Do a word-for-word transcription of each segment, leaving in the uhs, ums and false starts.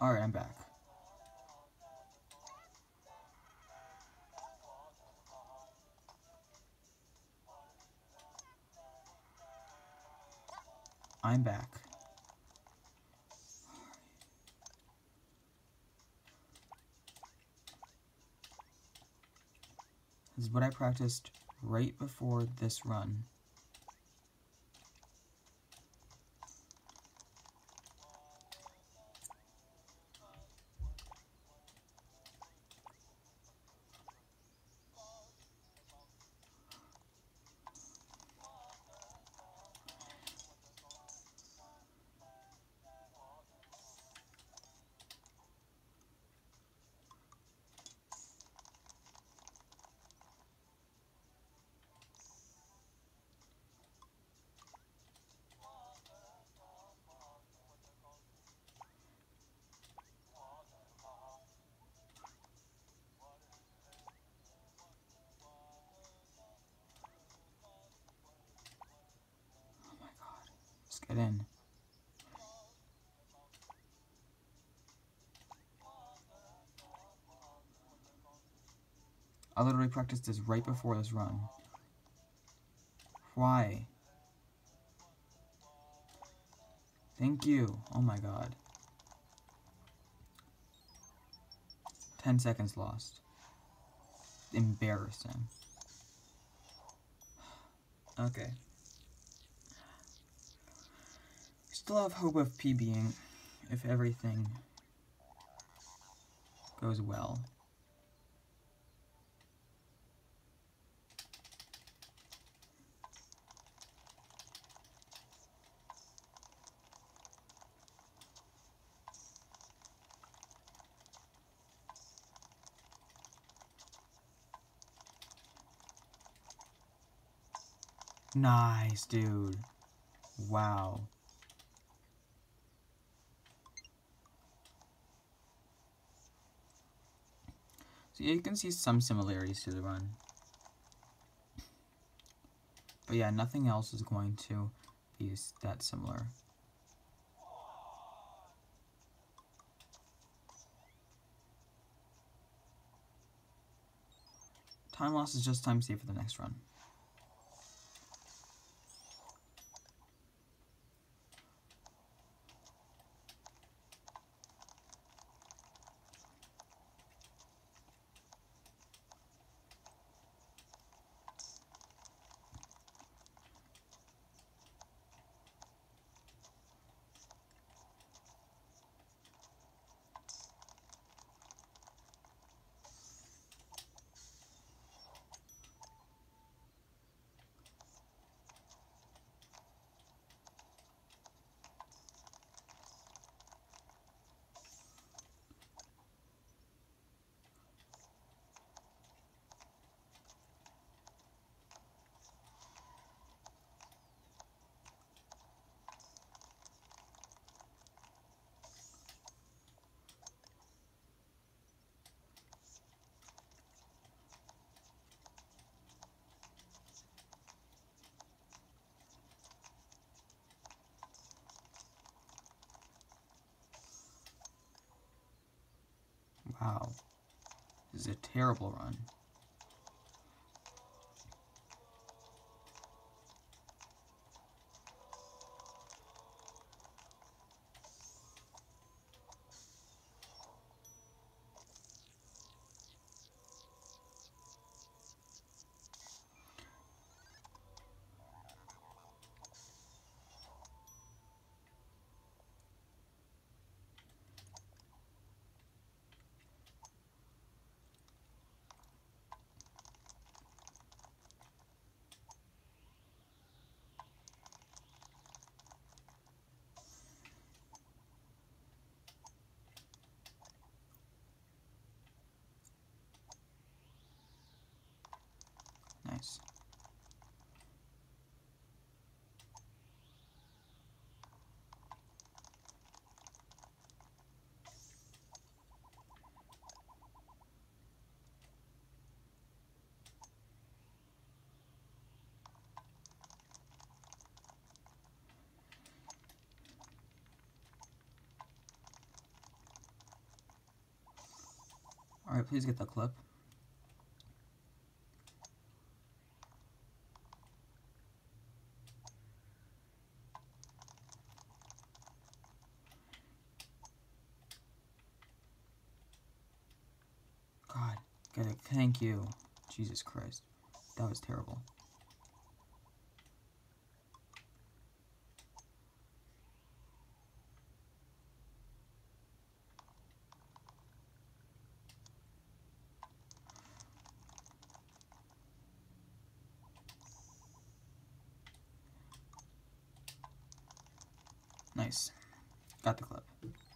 Alright, I'm back. I'm back. This is what I practiced right before this run. Let's get in. I literally practiced this right before this run. Why? Thank you. Oh my god. Ten seconds lost. Embarrassing. Okay. Still have hope of PBing if everything goes well. Nice, dude. Wow. So you can see some similarities to the run. But yeah, nothing else is going to be that similar. Time loss is just time saved for the next run. Wow. This is a terrible run. Nice. Alright, please get the clip. God, get it. Thank you. Jesus Christ. That was terrible. Nice. Got the clip.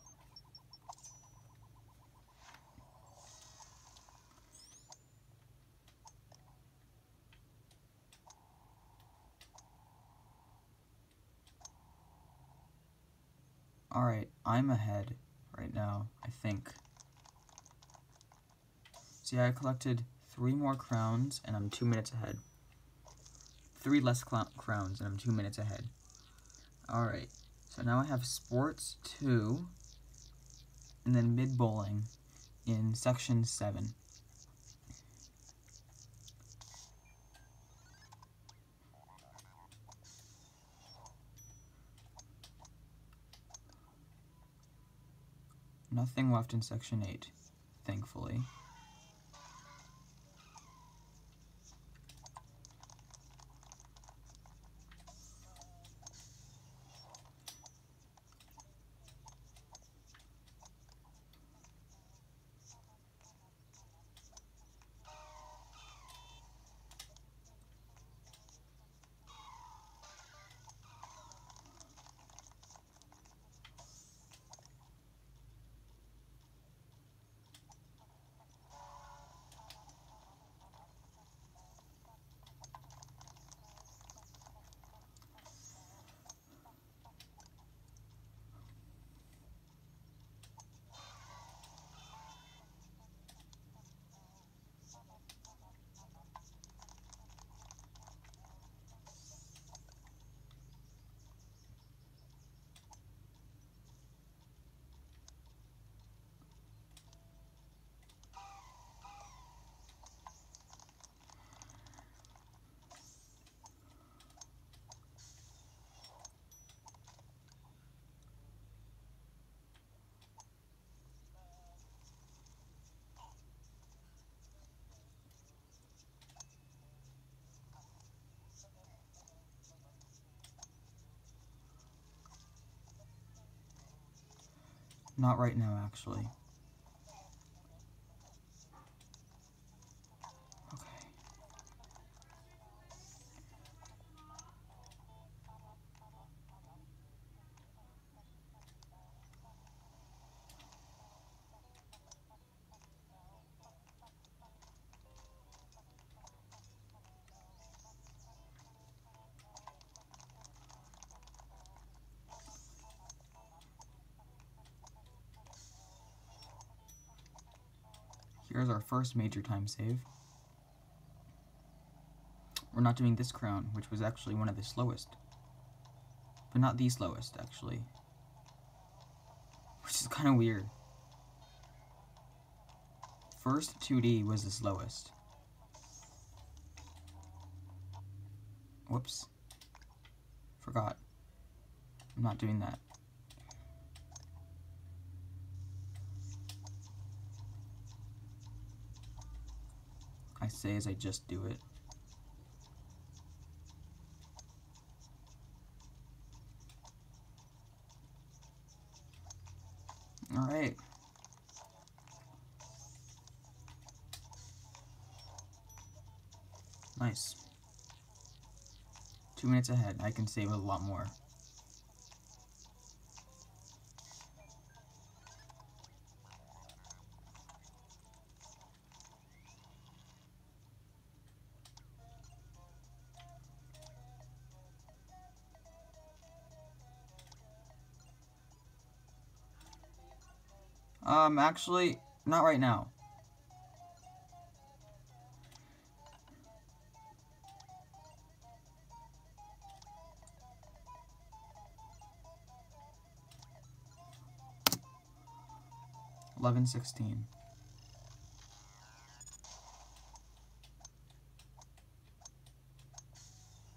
Alright, I'm ahead right now, I think. See, I collected three more crowns, and I'm two minutes ahead. Three less crowns, and I'm two minutes ahead. Alright, so now I have sports two, and then mid-bowling in section seven. Nothing left in section eight, thankfully. Not right now, actually. Okay. Here's our first major time save. We're not doing this crown, which was actually one of the slowest. But not the slowest, actually. Which is kind of weird. First two D was the slowest. Whoops. Forgot. I'm not doing that. I say as I just do it. Alright. Nice. Two minutes ahead. I can save a lot more. Um, actually, not right now. eleven sixteen.